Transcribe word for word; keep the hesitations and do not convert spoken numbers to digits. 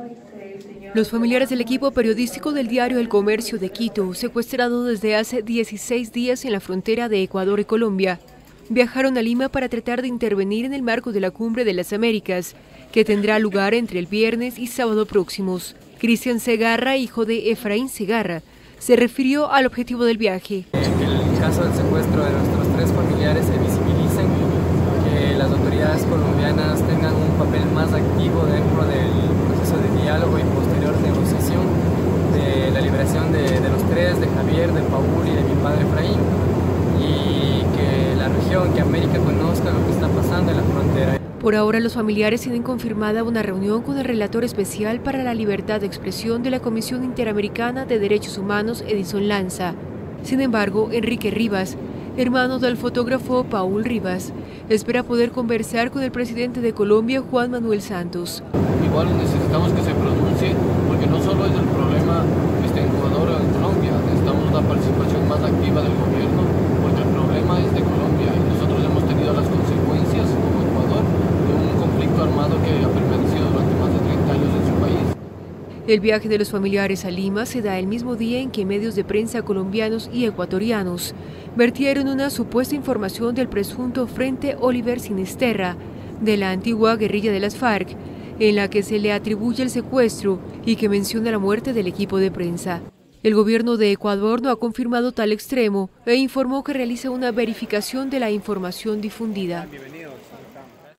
Los familiares del equipo periodístico del diario El Comercio de Quito, secuestrado desde hace dieciséis días en la frontera de Ecuador y Colombia, viajaron a Lima para tratar de intervenir en el marco de la Cumbre de las Américas, que tendrá lugar entre el viernes y sábado próximos. Cristian Segarra, hijo de Efraín Segarra, se refirió al objetivo del viaje. Que el caso del secuestro de nuestros tres familiares se visibilicen, que las autoridades colombianas tengan un papel más activo dentro del proceso de diálogo y posterior negociación de la liberación de, de los tres, de Javier, de Paul y de mi padre Efraín, y que la región, que América conozca lo que está pasando en la frontera. Por ahora, los familiares tienen confirmada una reunión con el relator especial para la libertad de expresión de la Comisión Interamericana de Derechos Humanos, Edison Lanza. Sin embargo, Enrique Rivas, hermano del fotógrafo Paul Rivas, espera poder conversar con el presidente de Colombia, Juan Manuel Santos. Igual necesitamos que se pronuncie, porque no solo es el problema que está en Ecuador o en Colombia, necesitamos una participación más activa del gobierno, porque el problema es de Colombia y nosotros hemos tenido las consecuencias como Ecuador de un conflicto armado que ha permanecido durante más de treinta años en su país. El viaje de los familiares a Lima se da el mismo día en que medios de prensa colombianos y ecuatorianos vertieron una supuesta información del presunto Frente Oliver Sinisterra de la antigua guerrilla de las FARC, en la que se le atribuye el secuestro y que menciona la muerte del equipo de prensa. El gobierno de Ecuador no ha confirmado tal extremo e informó que realiza una verificación de la información difundida.